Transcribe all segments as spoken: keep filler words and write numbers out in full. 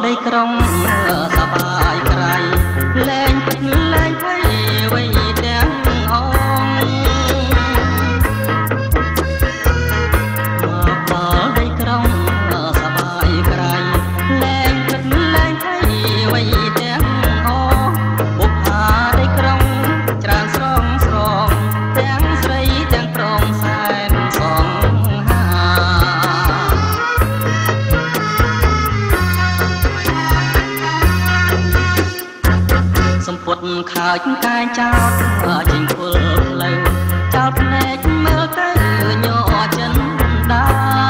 ដីក្រុងសបាយក្រៃលែងពិតលែងភ័យវ័យទាំងអងមកដល់ដីក្រុងសបាយក្រៃលែងពិតលែងភ័យវ័យទាំងអងបុប្ផាដីក្រុងច្រើនស្រងស្រងទាំងស្រីទាំងប្រុងសែនសងសំពត់ខើចកាយចោតចេញពុលផ្លូវចោតភ្នែកមើលទៅញ័រចិនដា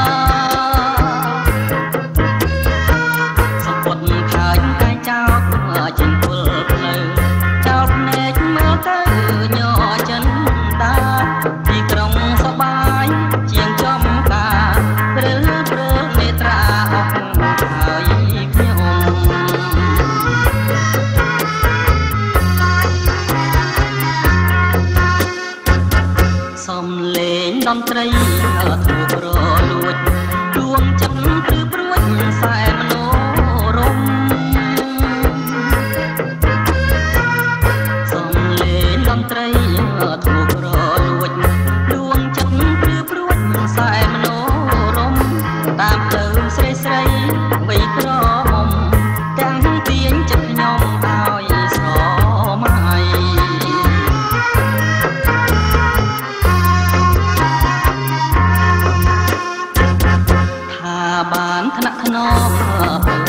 សំពត់ខើចកាយចោតចេញពុលផ្លូវចោតភ្នែកមើលទៅញ័រចិនដាទីក្រុងសបាយជាងចំការព្រឺព្រឺនេត្រាអស់ហើយខ្ញុំសំលេងតន្ត្រីធូបរលួចដួងចិត្តព្រឺព្រួចសែមនោរមសំលេងតន្ត្រីធូបរលួចដួងចិត្តព្រឺព្រួចសែមនោរមតាមផ្លូវស្រីស្រីវ័យក្រមុំទាំងទាញចិត្តខ្ញុំឲ្យស្រមៃបានថ្នាក់ថ្នម